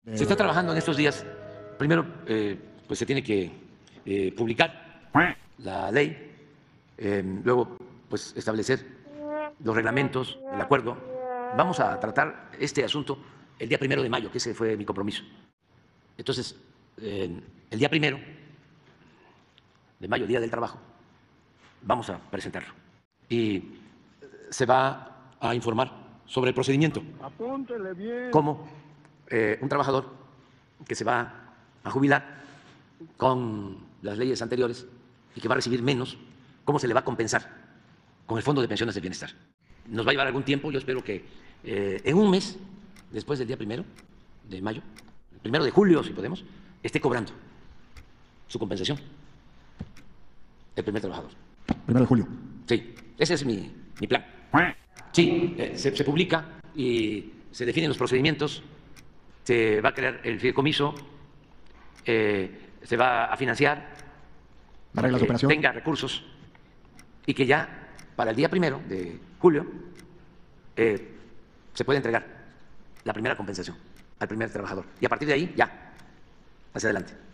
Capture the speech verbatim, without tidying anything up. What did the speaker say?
Se está trabajando en estos días. Primero, eh, pues se tiene que eh, publicar la ley, eh, luego, pues establecer los reglamentos, el acuerdo. Vamos a tratar este asunto el día primero de mayo, que ese fue mi compromiso. Entonces, eh, el día primero de mayo, Día del Trabajo, vamos a presentarlo y se va a informar sobre el procedimiento. Apúntele bien. Cómo eh, un trabajador que se va a jubilar con las leyes anteriores y que va a recibir menos, cómo se le va a compensar con el Fondo de Pensiones del Bienestar. Nos va a llevar algún tiempo, yo espero que eh, en un mes, después del día primero de mayo, el primero de julio, si podemos, esté cobrando su compensación el primer trabajador. Primero de julio. Sí, ese es mi, mi plan. Sí, eh, se, se publica y se definen los procedimientos, se va a crear el fideicomiso, eh, se va a financiar, ¿Las reglas de que operación? tenga recursos y que ya para el día primero de julio eh, se puede entregar la primera compensación al primer trabajador. Y a partir de ahí, ya, hacia adelante.